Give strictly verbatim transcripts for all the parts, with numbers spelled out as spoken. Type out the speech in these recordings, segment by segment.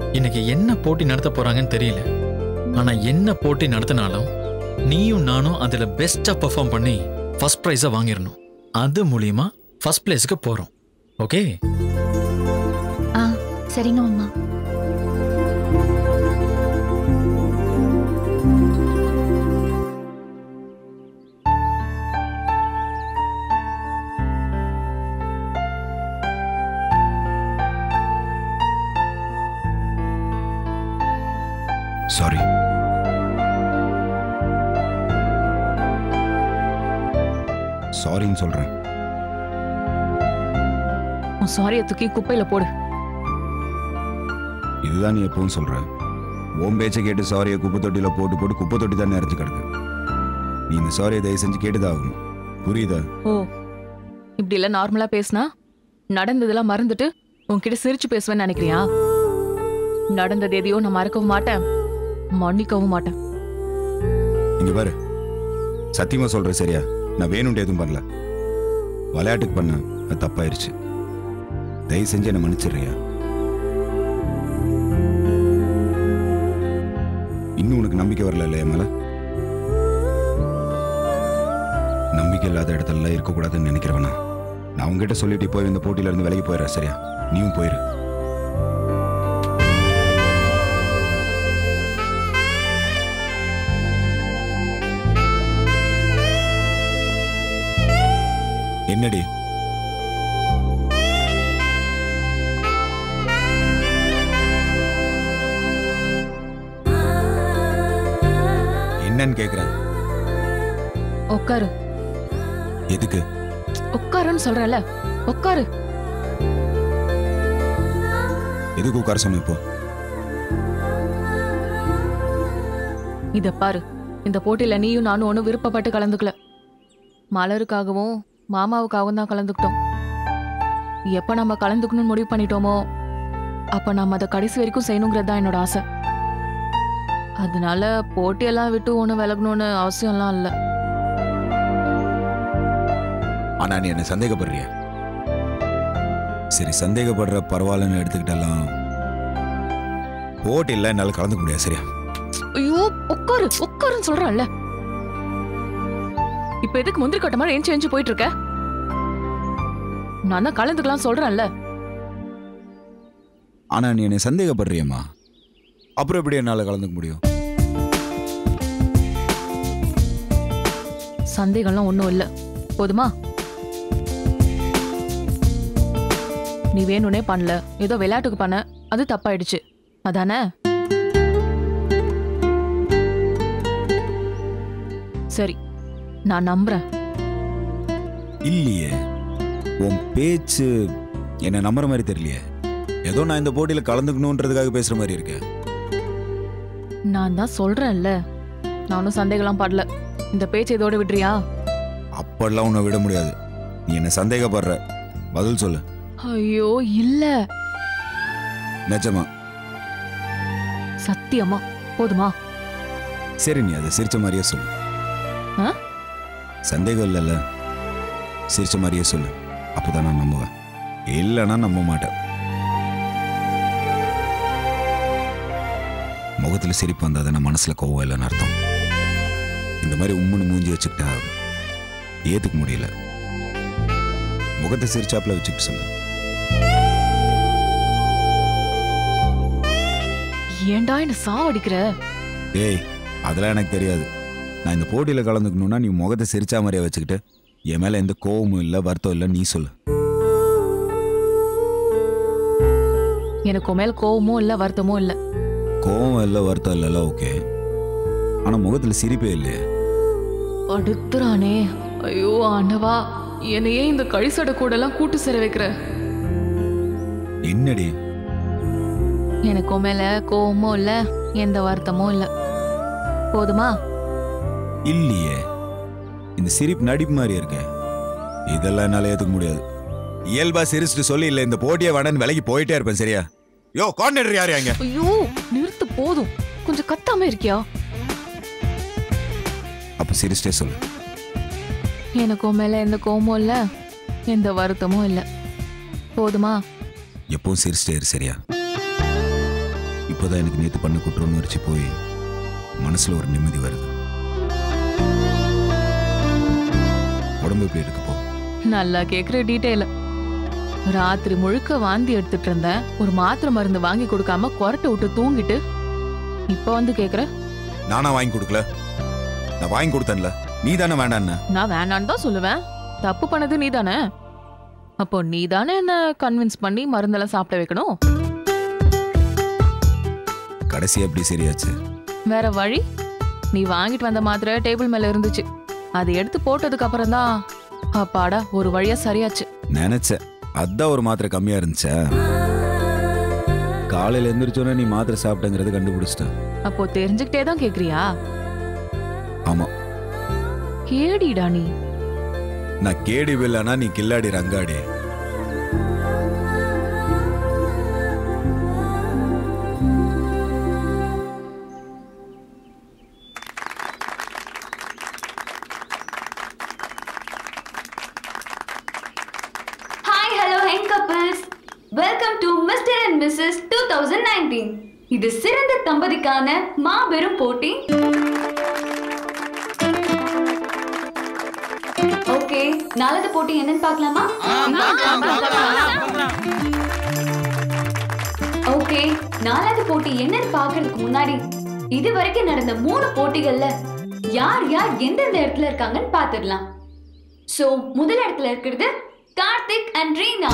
இன்னைக்கு என்ன போட்டி நடத்த போறாங்கன்னு தெரியல. ஆனா என்ன போட்டி நடத்தினாலும் நீயும் நானும் அதுல பெஸ்டா பெர்ஃபார்ம் பண்ணி ஃபர்ஸ்ட் பிரைஸை வாங்கிடணும். அது மூலியமா ஃபர்ஸ்ட் பிளேஸ்க்கு போறோம். ஓகே? ஆ சரிங்க மாமா. சாரி. சாரின்னு சொல்றேன். உன் சாரியை தூக்கி குப்பையில போடு. இதுதான் நீ எப்பவும் சொல்ற. ஓம் பேச்சை கேட்டு சாரியை குப்பை தொட்டியில போட்டு போட்டு குப்பை தொட்டி தான் நிறைஞ்சு கிடக்கு. நீ இந்த சாரியை தயவு செஞ்சு கேட்டுதான் ஆகணும். புரியுதா? ஓ, இப்படி எல்லாம் நார்மலா பேசினா நடந்ததெல்லாம் மறந்துட்டு உன்கிட்ட சிரிச்சு பேசுவேன்னு நினைக்கிறியா? நடந்தது எதையோ நான் மறக்கவும் மாட்டேன், மன்னிக்கவும் மாட்டேன். இங்க பாரு, சத்தியமா சொல்றேன் சரியா? நான் வேணும்ட்டு எதுவும் பண்ணல. விளையாட்டுக்கு பண்ண அது தப்பாயிருச்சு. தயவு செஞ்சு என்ன மன்னிச்சிடுறியா? இன்னும் உனக்கு நம்பிக்கை வரல இல்லையா மேல? நம்பிக்கை இல்லாத இடத்துல இருக்கக்கூடாதுன்னு நினைக்கிறவனா? நான் உங்ககிட்ட சொல்லிட்டு போய் இந்த போட்டியில இருந்து விலகி போயிடுறேன் சரியா? நீயும் போயிரு. என்னடி? என்னன்னு கேக்குறேன். உட்காரு. எதுக்கு? உட்காருன்னு சொல்றல, உட்காரு. எதுக்கு உட்கார சொன்ன இப்போ? இத பாரு, இந்த போட்டியில நீயும் நானும் ஒன்னும் விருப்பப்பட்டு கலந்துக்கல. மலருக்காகவும் மாமாவுக்காகவும் தான் கலந்துக்கிட்டோம். எப்ப நம்ம கலந்துக்கணும்னு முடிவு பண்ணிட்டோமோ அப்ப நம்ம அதை கடைசி வரைக்கும் செய்யணுங்கிறது தான் என்னோட ஆசை. அதனால போட்டியெல்லாம் விட்டு ஒண்ணு விலகணும்னு அவசியம்லாம் இல்லை. ஆனா நீ என்ன சந்தேகப்படுறிய? சரி, சந்தேகப்படுற பரவாயில்லன்னு எடுத்துக்கிட்டலாம். போட்டியில் என்னால கலந்துக்க முடியாது சரியா? ஐயோ, உட்காரு உட்காருன்னு சொல்றேன்ல. இப்ப எதுக்கு முந்திரி கொட்ட மாதிரி எஞ்சி எஞ்சி போயிட்டு இருக்க? நான் தான் கலந்துக்கலாம் சொல்றேன்ல. ஆனா நீ என்ன சந்தேகப்படுறியம்மா, அப்புறம் எப்படி என்னால கலந்துக்க முடியும்? சந்தேகம்லாம் ஒண்ணும் இல்ல, போதுமா? நீ வேணும்னே பண்ணல, ஏதோ விளையாட்டுக்கு பண்ண, அது தப்பாயிடுச்சு, அதானே? சரி, நான் நம்புறேன். இல்லையே, உன் பேச்சு என்ன நம்புற மாதிரி தெரியலையே. ஏதோ நான் இந்த போட்டியில கலந்துக்கணும்ன்றதுக்காக பேசுற மாதிரி இருக்கு. நான் தான் சொல்றேன்ல, நானும் சந்தேகம்லாம் படல. இந்த பேச்சு இதோட விடுறியா? அப்பெல்லாம் உன்னை விட முடியாது. நீ என்ன சந்தேகப்படுற, பதில் சொல்லு. ஐயோ இல்ல, நிஜமா? சத்தியமா, போதுமா? சரி, நீ அதை சிரிச்ச மாதிரியே சொல்லு. சந்தேகம் இல்லைல்ல, சிரிச்ச மாதிரியே சொல்லு. அப்பதான் நான் நம்புவேன், இல்லைன்னா நம்ப மாட்டேன். முகத்துல சிரிப்பு வந்தா நான் மனசுல கோவம் இல்லைன்னு அர்த்தம். இந்த மாதிரி உம்முன்னு மூஞ்சி வச்சுக்கிட்டா ஏத்துக்க முடியல. முகத்தை சிரிச்சாப்புல வச்சுக்கிட்டு சொல்லு. ஏண்டா என்ன சாவடிக்கிற? ஏய், அதெல்லாம் எனக்கு தெரியாது. நான் இந்த போட்டியில கலந்துக்கணும்னா நீ முகத்தை சிரிச்சா மாதிரியே வச்சுக்கிட்டு என் மேல எந்த கோவமும் இல்லை, வருத்தம் இல்லை, நீ சொல்லு. எனக்கு மேல கோவமும் இல்ல, வருத்தமும் இல்ல. கோவம் இல்லை, வருத்தம் இல்லைல்ல, ஓகே. ஆனா முகத்துல சிரிப்பே இல்லையே. அடுத்துறானே, ஐயோ ஆண்டவா, என்னையே இந்த கழிசட கூட எல்லாம் கூட்டு சேர வைக்கிற. என்னடி? எனக்கு மேல கோவமும் இல்ல, எந்த வருத்தமும் இல்ல, போதுமா? இல்லையே, இந்த சிரிப்பு நடிப்பு மாதிரி இருக்கே. இதெல்லாம் என்னால ஏத்துக்க முடியாது. இயல்பா சிரிச்சுட்டு சொல்லி இல்ல இந்த போட்டியை வேணான்னு விலைக்கு போயிட்டே இருப்பேன் சரியா? யோ, கோஆர்டினேட்டர் யாரு அங்க? ஐயோ நிறுத்து, போதும், கொஞ்சம் கத்தாம இருக்கியா? அப்ப சிரிச்சிட்டே சொல்லு. எனக்கு மேல எந்த கோவமும் இல்ல, எந்த வருத்தமும் இல்ல, போதுமா? எப்பவும் சிரிச்சிட்டே இரு சரியா? இப்போதான் எனக்கு நேற்று பண்ண குற்ற உணர்ச்சி போய் மனசுல ஒரு நிம்மதி வருது. உடம்பு எப்படி இருக்கு போ? நல்லா கேக்குற டீட்டெயில். ராத்திரி முழுக்க வாந்தி எடுத்துட்டு இருந்தேன். ஒரு மாத்திரை மருந்து வாங்கி கொடுக்காம கொரட்டை விட்டு தூங்கிட்டு இப்ப வந்து கேக்குற? நானா வாங்கி கொடுக்கல, நான் வாங்கி கொடுத்தேன்ல, நீ தானே வேண்டான்னு. நான் வேண்டான்னு தான் சொல்லுவேன். தப்பு பண்ணது நீ தானே. அப்போ நீ தானே என்ன கன்வின்ஸ் பண்ணி மருந்தெல்லாம் சாப்பிட வைக்கணும். கடைசியா எப்படி சரியாச்சு? வேற வழி? நீ வாங்கிட்டு வந்த மாத்திரை டேபிள் மேல இருந்துச்சு. அதை எடுத்து போட்டதுக்கு அப்புறம் தான் அப்பாடா ஒரு வழியா சரியாச்சு. நினைச்சேன் அதான் ஒரு மாத்திரை கம்மியா இருந்துச்சா. காலையில எந்திரிச்சோன்னே நீ மாத்திரை சாப்பிட்டங்கிறத கண்டுபிடிச்சிட்ட. அப்போ தெரிஞ்சுக்கிட்டே தான் கேக்குறியா? ஆமா. கேடிடா நீ. நான் கேடி வில்லனா, நீ கில்லாடி ரங்காடி. Welcome to mister and missus twenty nineteen. இது சிறந்த தம்பதிக்கான மாபெரும் போட்டி. ஓகே, நாலாவது போட்டி என்னன்னு பார்க்கலாமா? ஓகே, நாலாவது போட்டி என்னன்னு பார்க்கிறதுக்கு முன்னாடி இது வரைக்கும் நடந்த மூணு போட்டிகள்ல யார் யார் எந்தெந்த இடத்துல இருக்காங்கன்னு பார்த்துடலாம். சோ முதல் இடத்துல இருக்கிறது Karthik and Reena.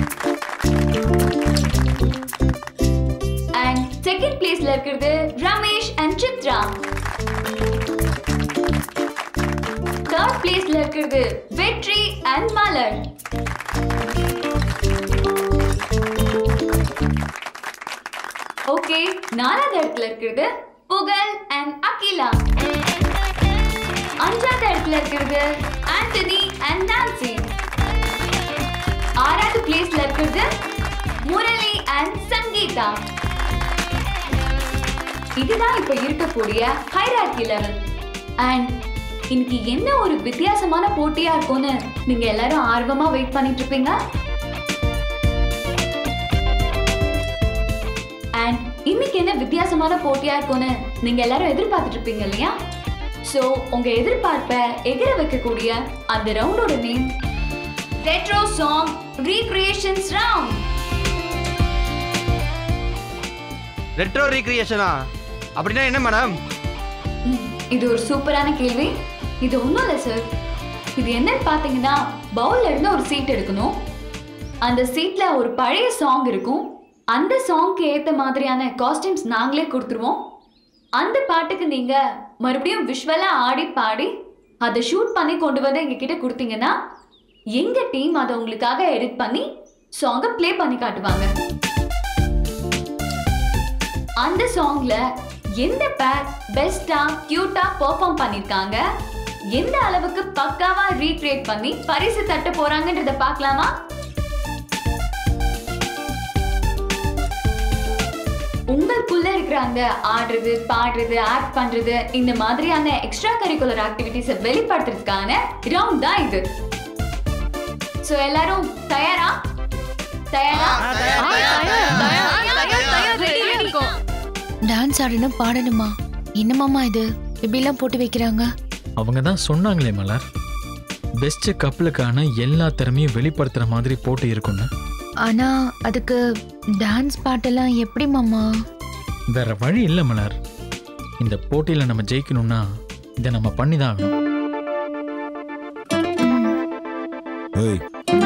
And second place la irukkiradhu Ramesh and Chitra. Third place la irukkiradhu Vetri and Malar. Okay, நாலாவது இடத்துல இருக்கிறது புகழ் and Akila. அஞ்சாவது இடத்துல இருக்கிறது Anthony and Nancy. ஆறாவது பிளேஸ்ல இருக்கிறது முரளி and Sangeeta. இதுதான் இப்ப இருக்கக்கூடிய ஹைரார்கி லெவல். அண்ட் இன்னைக்கு என்ன ஒரு வித்தியாசமான போட்டியா இருக்கும்னு நீங்க எல்லாரும் ஆர்வமா வெயிட் பண்ணிட்டு இருப்பீங்க. அண்ட் இன்னைக்கு என்ன வித்தியாசமான போட்டியா இருக்கும்னு நீங்க எல்லாரும் எதிர்பார்த்துட்டு இருப்பீங்க இல்லையா? சோ உங்க எதிர்பார்ப்பை எகிர வைக்கக்கூடிய அந்த ரவுண்டோட name retro song recreations round. Retro ரீக்ரியேஷனா? அப்படின்னா என்ன மேடம்? இது ஒரு சூப்பரான கேள்வி. இது ஒன்றும் இல்லை சார். இது என்னன்னு பார்த்தீங்கன்னா, பவுல்ல இருந்து ஒரு சீட் எடுக்கணும். அந்த சீட்ல ஒரு பழைய சாங் இருக்கும். அந்த சாங்க்கு ஏற்ற மாதிரியான காஸ்டியூம்ஸ் நாங்களே கொடுத்துருவோம். அந்த பாட்டுக்கு நீங்க மறுபடியும் விஷுவலா ஆடி பாடி அதை ஷூட் பண்ணி கொண்டு வந்து எங்ககிட்ட கொடுத்தீங்கன்னா எங்க டீம் அதை உங்களுக்காக எடிட் பண்ணி சாங்கை பிளே பண்ணி காட்டுவாங்க. அந்த சாங்ல எந்த பேர் பெஸ்டா கியூட்டா பெர்ஃபார்ம் பண்ணிருக்காங்க, எந்த அளவுக்கு பக்காவா ரீக்ரியேட் பண்ணி பரிசு தட்ட போறாங்கன்றத பார்க்கலாமா? உங்களுக்குள்ள இருக்கிற அந்த ஆடுறது, பாடுறது, ஆக்ட் பண்றது இந்த மாதிரியான எக்ஸ்ட்ரா கரிக்குலர் ஆக்டிவிட்டிஸை வெளிப்படுத்துறதுக்கான ரவுண்ட் தான் இது. சோ எல்லாரும் தயாரா? தயாரா? டான்ஸ் ஆடணும், பாடணுமா? என்னமாமா இது இப்படிலாம் போட்டு வைக்கிறாங்க? அவங்க தான் சொன்னாங்களே மலர், பெஸ்ட் கப்பலுக்கான எல்லா திறமையும் வெளிப்படுத்துற மாதிரி போட்டி இருக்குன்னு. ஆனா அதுக்கு டான்ஸ் பாட்டெல்லாம் எப்படி மாமா? வேற வழி இல்லை மலர். இந்த போட்டியில நம்ம ஜெயிக்கணும்னா இதை நம்ம பண்ணிதான் ஆகணும். ஏய்,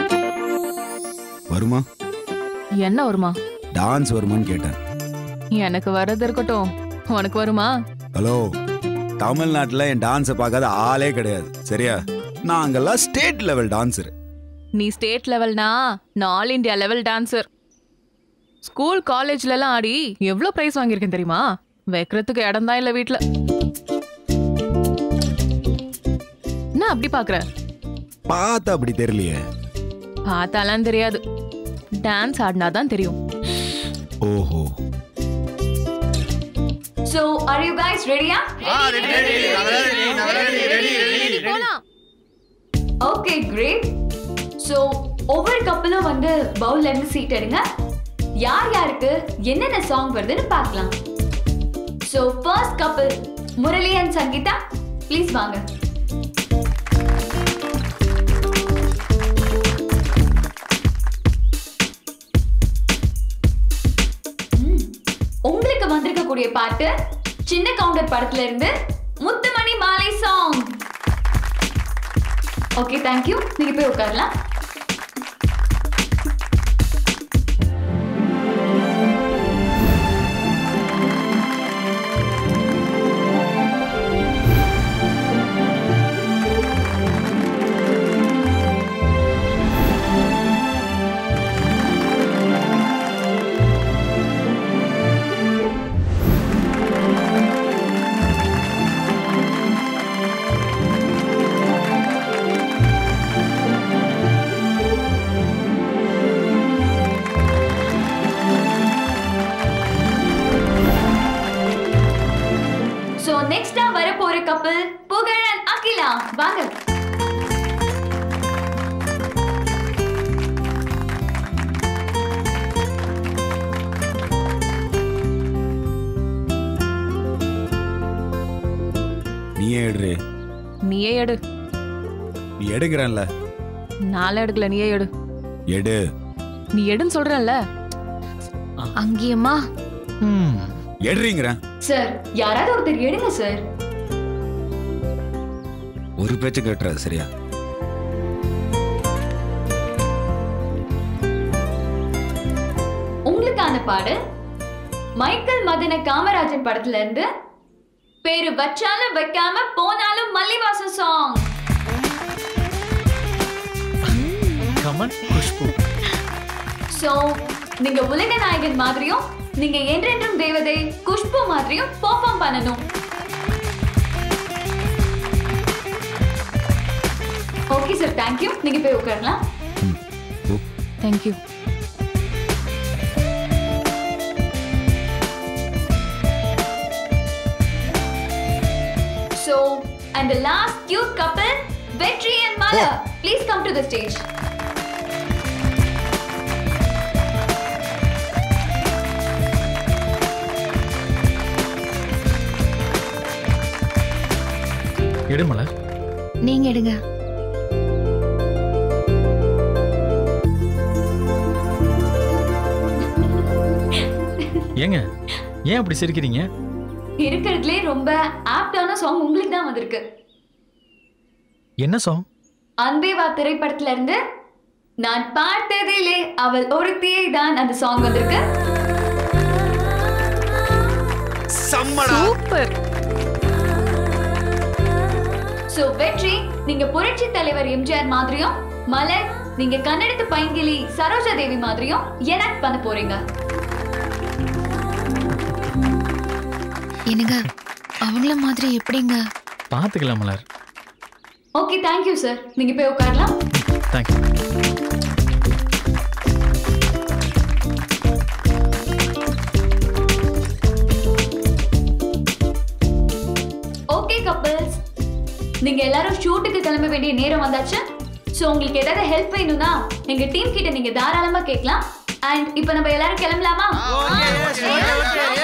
வருமா? என்ன வருமா? டான்ஸ் வருமான்னு கேட்டேன். எனக்கு வரது இருக்கட்டும், உனக்கு வருமா? ஹலோ, தமிழ்நாட்டுல என் டான்ஸை பார்க்காத ஆளே கிடையாது சரியா? நான் அங்கெல்லாம் ஸ்டேட் லெவல் டான்ஸர். நீ ஸ்டேட் லெவல்னா நான் all India level dancer. School காலேஜ்ல எல்லாம் ஆடி எவ்வளவு பிரைஸ் வாங்கியிருக்கேன் தெரியுமா? வைக்கிறதுக்கு இடம் தான் இல்ல வீட்டுல. என்ன அப்படி பாக்குற? பார்த்தா அப்படி தெரியலையே. பார்த்தாலாம் தெரியாது, டான்ஸ் ஆடினாதான் தெரியும். ஓஹோ. So are you guys ready? Ah, ready, ready, ready, ready, ready, ready. போலாம். Okay, great. So ஒவ்வொரு கப்பலும் வந்து பவுல்ல இருந்து சீட் எடுங்க. யார் யாருக்கு என்னென்ன சாங் வருதுன்னு பார்க்கலாம். So first couple Murali and Sangeetha, please வாங்க. உங்களுக்கு வந்திருக்கக்கூடிய பாட்டு சின்ன கவுண்டர் படத்துல இருந்து முத்துமணி மாலை சாங். Okay, thank you. நீங்க போய் உட்காரலாம். நெக்ஸ்டா வர போற கப்பல் புகழ் அண்ட் அகிலா, வாங்க. நீயே எடுறே. நீயே எடு. நீ எடுங்கறல்ல. நாளை எடுக்கல, நீயே எடு. எடு. நீ எடுன்னு சொல்றல்ல. அங்கேயம்மா. ம் எடுறீங்கற. சார், யாராவது ஒருத்தர் எடுங்க சார். ஒரு பேச்சு கேட்றாது சரியா? உங்களுக்கான பாடு மைக்கேல் மதன காமராஜன் படத்துல இருந்து பேரு வச்சாலும் வைக்காம போனாலும் மல்லிவாசம் சாங். கமன் குஷ்பு. சோ நீங்க உலக நாயகன் மாதிரியும் நீங்க என்றென்றும் தேவதை குஷ்பு மாதிரியும் பெர்ஃபார்ம் பண்ணணும். Okay sir, thank you. நீங்க போய் உட்காரலாம். Thank you. So, and the last cute couple, Vetri and Mala, oh. Please come to the stage. எடு மலர். நீங்க எடுங்க. ஏங்க ஏன் அப்படி சிரிக்கிறீங்க? இருக்கிறதுலே ரொம்ப ஆப்டான சாங் உங்களுக்கு தான் வந்திருக்கு. என்ன சாங்? அன்பே வா திரைப்படத்துல இருந்து நான் பார்த்ததிலே அவள் ஒருத்தியே தான் அந்த சாங் வந்திருக்கு. சூப்பர். சோ வெற்றி, நீங்க புரட்சி தலைவர் எம்ஜிஆர் மாதிரியும், மலர் நீங்க கன்னடத்து பைங்கிலி சரோஜா தேவி மாதிரியும் எனாக்ட் பண்ண போறீங்க. என்னங்க அவங்கள மாதிரி எப்படிங்க? பாத்துக்கலாம் மலர். Okay, thank you sir. நீங்க போய் உட்காரலாம். தேங்க்யூ. ஓகே கப்பல்ஸ், நீங்க எல்லாரும் ஷூட்டுக்கு கிளம்ப வேண்டிய நேரம் வந்தாச்சு. சோ உங்களுக்கு ஏதாவது ஹெல்ப் வேணும்னா எங்க டீம் கிட்ட நீங்க தாராளமா கேட்கலாம். அண்ட் இப்போ நம்ம எல்லாரும் கிளம்பலாமா?